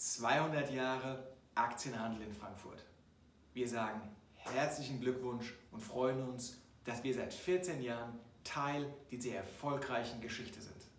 200 Jahre Aktienhandel in Frankfurt. Wir sagen herzlichen Glückwunsch und freuen uns, dass wir seit 14 Jahren Teil dieser erfolgreichen Geschichte sind.